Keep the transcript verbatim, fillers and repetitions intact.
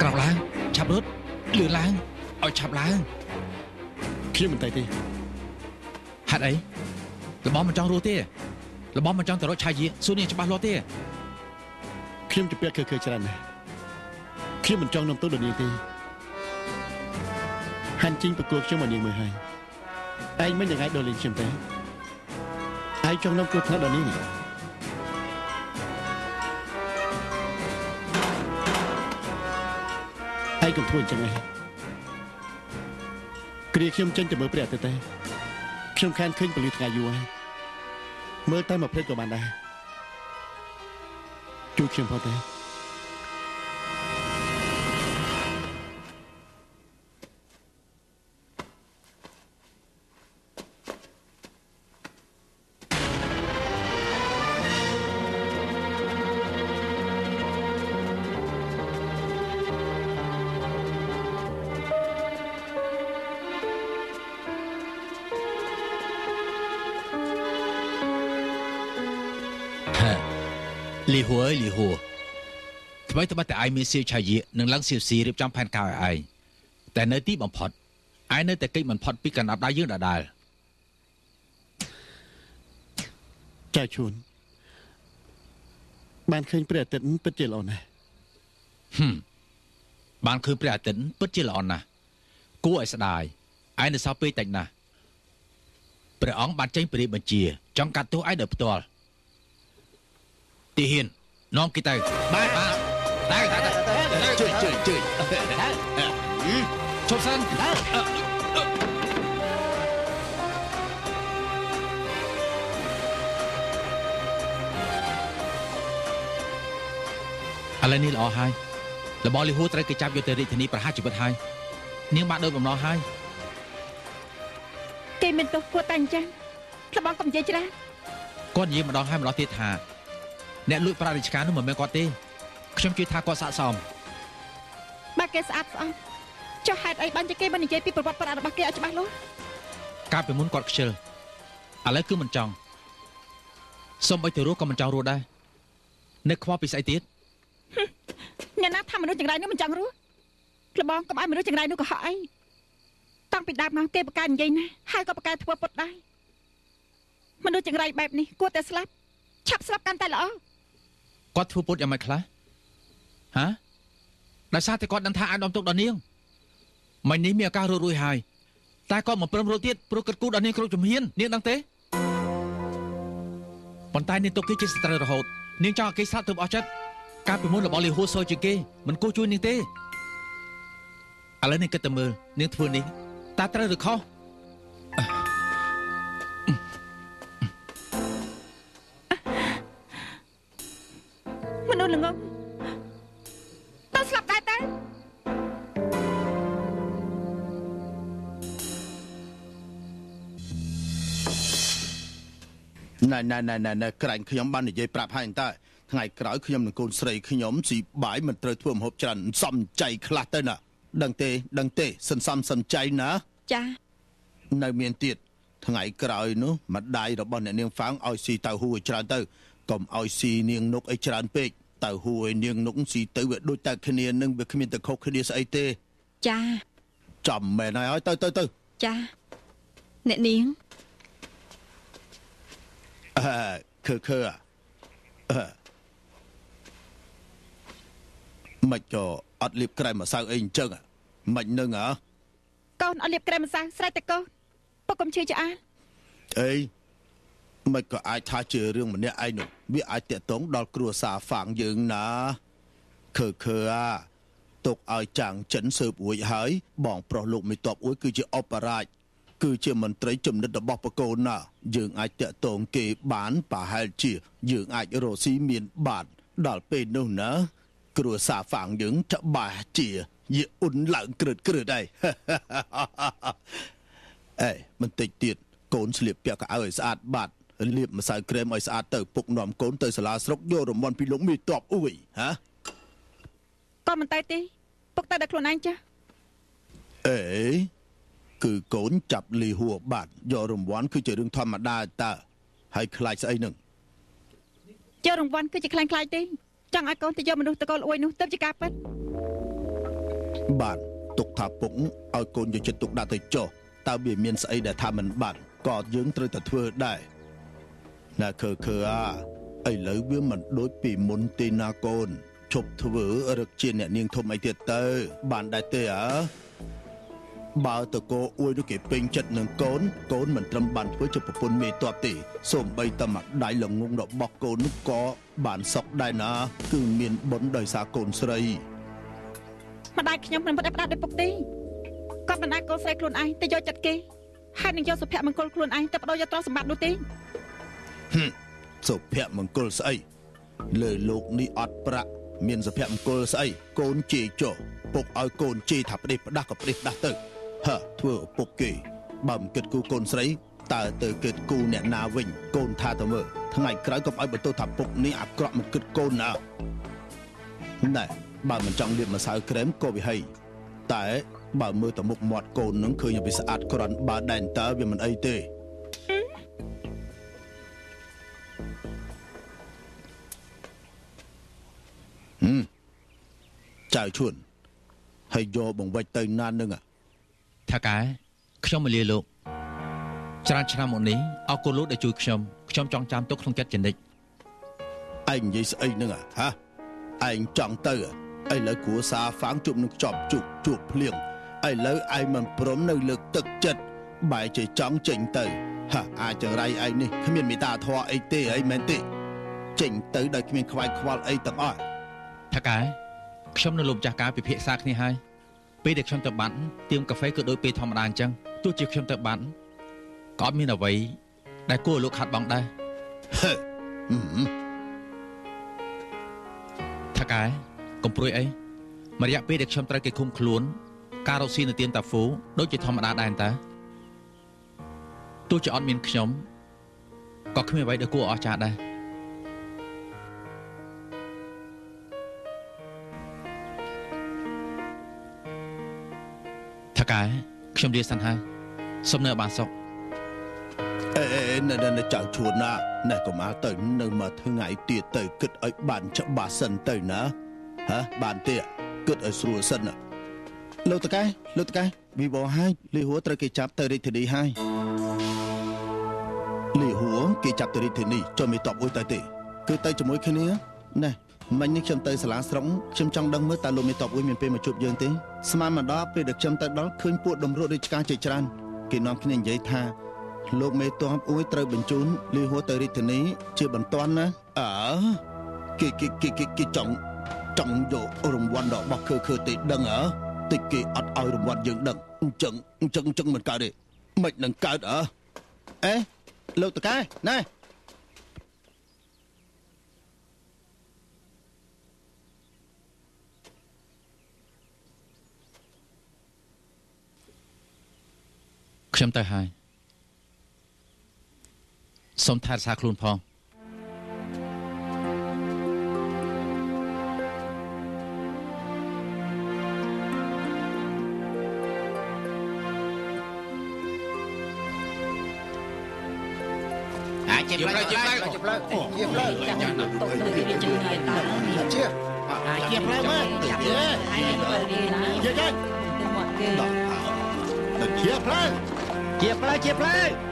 ក្របឡើងឆាប់រត់លឿនឡើងឲ្យឆាប់ឡើងខ្ញុំមិនទៅទេហេតុអីរបស់មិនចង់រស់ទេរបស់មិនចង់ទៅរកឆាយាសួរនាងច្បាស់លាស់ទេខ្ញុំជពាក់គឺគឺច្រើនណាស់ខ្ញុំមិនចង់នាំទោសដល់នាងទេហាន់ជីងប្រគល់ខ្ញុំមកនាងមើលហើយឯងមិនយ៉ាងណាដល់លេងខ្ញុំទេឯងចង់នាំគោលថ្នាក់ដល់នាងឯងកុំធ្វើអញ្ចឹងឯងគ្រាខ្ញុំចេញទៅមើលព្រះអាទិត្យទេខ្ញុំខានឃើញពលិថ្ងៃយូរហើយមើលតែមួយភ្លេចក៏បានដែរជួយខ្ញុំផងទេលីហួរលីហួរថ្មីត្បិតតែឯងមានសៀវឆាយានឹងឡើងសៀវស៊ីរៀបចំផែនការឲ្យឯងតែនៅទីបំផុតឯងនៅតែកិច្ចមិនផុតពីកណ្ដាប់ដៃយើងដដែលចៅជួនបានឃើញព្រះអាទិត្យពិតជាល្អណាស់ហឹមបានឃើញព្រះអាទិត្យពិតជាល្អណាស់គួរឲ្យស្ដាយឯងនៅសល់ពេលតិចណាស់ព្រះអង្គបានចេញព្រះរាជបញ្ជាចង់កាត់ទោសឯងដោយផ្ទាល់ទីហ៊ាននាំគេទៅបាទបាទតែតែជួយជួយជួយជប់សិនឥឡូវនេះល្អហើយរបស់លីហួរត្រូវគេចាប់យកទៅរាជធានីប្រហារជីវិតហើយនាងបានដោយបំណងហើយគេមិនទោសគួរតែអញ្ចឹងក្លបងកុំនិយាយច្រើនគាត់និយាយម្ដងហើយម្ដងទៀតថាអ្នកលួចប្រាក់រាជការនោះមិនមែនគាត់ទេខ្ញុំជឿថាគាត់សាកសមបើគេស្អាតស្អំចុះហេតុអីបានជាគេមិននិយាយពីប្រវត្តិប្រាក់របស់គេឲ្យច្បាស់លាស់កាលពីមុនគាត់ខ្ជិលឥឡូវគឺមិនចង់សូម្បីតែរស់ក៏មិនចង់រស់ដែរនឹកខ្វល់ពីស្អីទៀតអ្នកណាថាមនុស្សចង្រៃនោះមិនចង់រស់ក្លបងកុំឲ្យមនុស្សចង្រៃនោះកុហកអីតាំងពីដើមមកគេបកកាយនិយាយណាហើយក៏បកកាយធ្វើពុតដែរមនុស្សចង្រៃបែបនេះគួរតែស្លាប់ឆាប់ស្លាប់កាន់តែល្អគាត់ធ្វើពុតយ៉ាងម៉េចខ្លះហាដោយសារតែគាត់ដឹងថាអាចដំទុកដល់នាងមិញនេះមានឱកាសរត់រួចហើយតែគាត់មិនព្រមរត់ទៀតព្រោះគិតគូរដល់នាងគ្រប់ជំហាននាងដឹងទេប៉ុន្តែនាងទុកគេជាសត្រូវរហូតនាងចង់ឲ្យគេស្លាប់ទៅអស់ចិត្តការពីមុនរបស់លីហួរសូជាងគេមិនគួរជួយនាងទេឥឡូវនាងគិតតែមើលនាងធ្វើនេះតើត្រូវឬខុសមនុស្សល្ងងតើស្លាប់ដែរតើណែណែណែណែក្រែងខ្ញុំបាននិយាយប្រាប់ហើយតើថ្ងៃក្រោយខ្ញុំនឹងកូនស្រីខ្ញុំស៊ីបាយមិនត្រូវធ្វើម្ហូបច្រើនសំចៃខ្លះទៅណាដឹងទេដឹងទេសន្សំសំចៃណាចានៅមានទៀតថ្ងៃក្រោយនោះម្ដាយរបស់អ្នកនាងហ្វាងឲ្យស៊ីតៅហ៊ូឲ្យច្រើនទៅកុំឲ្យស៊ីនាងនុកឲ្យច្រើនពេកតៅហ៊ូឲ្យនាងនុកស៊ីទៅវាដូចតែគ្នានឹងវាគ្មានតែខុសគ្នាស្អីទេចាចាំមែនហើយទៅទៅទៅចាអ្នកនាងអឺខឺខឺអឺមិនក៏អត់លាបក្រែមម្សៅអីអញ្ចឹងមិននឹងហ៎កូនអត់លាបក្រែមម្សៅស្រេចតែកូនពុកកុំជឿឆ្អាលអីមិនក៏អាចថាជារឿងម្នាក់ឯងនោះវាអាចតាក់ទងដល់គ្រួសារហ្វាងយើងណាខឺខឺអាទុកឲ្យចាំងចិនស៊ើបអួយហើយបងប្រុសលោកមេតបអួយគឺជាអបរាជគឺជាមន្ត្រីចំណិតរបស់បកូនណាយើងអាចតាក់ទងគេបានប្រហែលជាយើងអាចរកស៊ីមានបានដល់ពេលនោះណាគ្រួសារហ្វាងយើងច្បាស់ជាយីអ៊ុនឡើងក្រឹតក្រឹតហើយអេបន្តិចទៀតកូនស្លៀកពាក់កៅអៅឲ្យស្អាតបាត់លាបម្សៅក្រែមឲ្យស្អាតទៅពុកនាំកូនទៅសាលាស្រុកយករង្វាន់ពីលោកមេតបអួយហាកូនមិនទៅទេពុកទៅដល់ខ្លួនឯងចាអេគឺកូនចាប់លីហួរបាត់យករង្វាន់គឺជារឿងធម្មតាតើហើយខ្លាចស្អីនឹងយករង្វាន់គឺជាខ្លាំងខ្លាចទេចង់ឲ្យកូនទៅយកមនុស្សតកូលអួយនោះទៅជាការពិតបាទទុកថាពុកឲ្យកូនយកចិត្តទុកដាក់ទៅចុះតើវាមានស្អីដែលថាមិនបានក៏យើងត្រូវតែធ្វើដែរណាខើខើអាឥឡូវវាមិនដូចពីមុនទេណាកូនឈប់ធ្វើរឹកជាអ្នកនាងធំអីទៀតទៅបានដែរទេអើបើតកោអួយនោះគេពេញចិត្តនឹងកូនកូនមិនត្រឹមបានធ្វើជាប្រពន្ធមេតបទេសូម្បីតែម្ដាយល្ងងរបស់កូននោះក៏បានសក់ដែរណាគឺមានបុណ្យដោយសារកូនស្រីម្ដាយខ្ញុំមិនផ្ដាច់ផ្ដាច់ដោយពុកទេគាត់មិនអាចកូនស្រីខ្លួនឯងទៅយកចិត្តគេហើយនឹងយកសុភមង្គលខ្លួនឯងទៅបដូរយកទ្រព្យសម្បត្តិនោះទេហឹមសុភមង្គលស្អីលើលោកនេះអត់ប្រាក់មានសុភមង្គលស្អីកូនជេរចុះពុកឲ្យកូនជេរថាផ្ដេសផ្ដាស់ក៏ផ្ដេសផ្ដាស់ទៅហើធ្វើឪពុកគេបើមិនគិតគូកូនស្រីតើទៅគិតគូអ្នកណាវិញកូនថាទៅមើលថ្ងៃក្រោយកុំឲ្យបន្ទោសថាពុកនេះអាក្រក់មិនគិតកូនណាណែបើមិនចង់លាបម្សៅក្រែមក៏វាហីតែបើមើលទៅមុខមាត់កូននឹងឃើញវាស្អាតក្រាន់បើដែនតើវាមិនអីទេហឹមចៅឈួនហើយយកបង្វិចទៅណាននឹងថាកែខ្ញុំមកលាលោកច្រើនឆ្នាំមកនេះអរគុណលោកដែលជួយខ្ញុំខ្ញុំចង់ចាំទុកក្នុងចិត្តចនិចឯងនិយាយស្អីនឹងហ៎ឯងចង់ទៅឥឡូវគ្រួសារហ្វាងជប់នឹងខ្ចប់ជុកជួបភ្លៀងឥឡូវឯងមិនព្រមនៅលើកទឹកចិត្តបែរជាចង់ចេញទៅហាអាចចង្រៃឯងនេះគ្មានមេត្តាធម៌អីទេអីមែនទេចេញទៅដោយគ្មានខ្វាយខ្វល់អីទាំងអស់ថាកែខ្ញុំនៅលោកម្ចាស់ការពិភាក្សាគ្នាហើយពេលដែលខ្ញុំទៅបាត់ទៀមកាហ្វេគឺដូចពេលធម្មតាអញ្ចឹងទោះជាខ្ញុំទៅបាត់ក៏អត់មានអ្វីដែលគួរឲ្យលោកខាត់បងដែរថាកែកុំព្រួយអីមួយរយៈពេលដែលខ្ញុំត្រូវគេឃុំខ្លួនការរកស៊ីនៅទៀនតាហ្វូដូចជាធម្មតាដែរតើទោះជាអត់មានខ្ញុំក៏គ្មានអ្វីដែលគួរអស្ចារ្យដែរថាកែខ្ញុំលាសិនហើយសុំនៅបានសុខអេនៅនៅចៅឈួនណាណែកុំមកទៅនៅមួយថ្ងៃទៀតទៅគិតឲ្យបានច្បាស់សិនទៅណាហ៎បានទេគិតឲ្យស្រួលសិនណាលោកតកែលោកតកែវិវរហើយលីហួរត្រូវគេចាប់ទៅរាជធានីហើយលីហួរគេចាប់ទៅរាជធានីចុះមិនតបអួយទៅទេគឺទៅជាមួយគ្នាណែមិញនេះខ្ញុំទៅសាលាស្រុកខ្ញុំចង់ដឹងមើលតើលោកមេតបអួយមានពេលមកជួបយើងទេស្មានមកដល់ពេលដែលខ្ញុំទៅដល់ឃើញពួកដំរួតរាជការជាច្រើនគេនាំគ្នានិយាយថាលោកមេតបអួយត្រូវបញ្ជូនលីហួរទៅរាជធានីជាបន្ទាន់ណាអើគេគេគេគេចង់ចង់យករង្វាន់របស់ខើខើទេដឹងអើតិចគេអត់ឲ្យរង្វាន់យើងដឹងអញ្ចឹងអញ្ចឹងអញ្ចឹងមិនកើតទេមិននឹងកើតអើអេលោកតកែណែខ្ញុំទៅហើយសូមថែរក្សាខ្លួនផងជាផ្លូវជាផ្លូវជាផ្លូវជាផ្លូវចាំទៅទៅជាចំណាយតើជាជាផ្លូវមើលជាជាជាជាផ្លូវជាផ្លូវជាផ្លូវ